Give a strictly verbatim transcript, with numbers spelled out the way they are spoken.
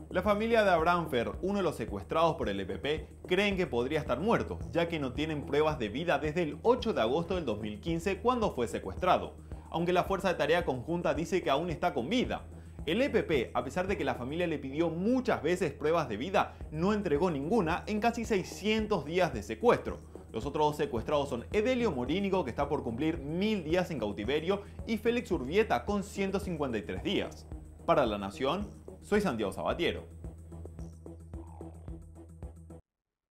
La familia de Abraham Fer, uno de los secuestrados por el E P P, creen que podría estar muerto, ya que no tienen pruebas de vida desde el ocho de agosto del dos mil quince cuando fue secuestrado, aunque la Fuerza de Tarea Conjunta dice que aún está con vida. El E P P, a pesar de que la familia le pidió muchas veces pruebas de vida, no entregó ninguna en casi seiscientos días de secuestro. Los otros dos secuestrados son Edelio Morínigo, que está por cumplir mil días en cautiverio, y Félix Urbieta, con ciento cincuenta y tres días. Para La Nación, soy Santiago Sabatiero.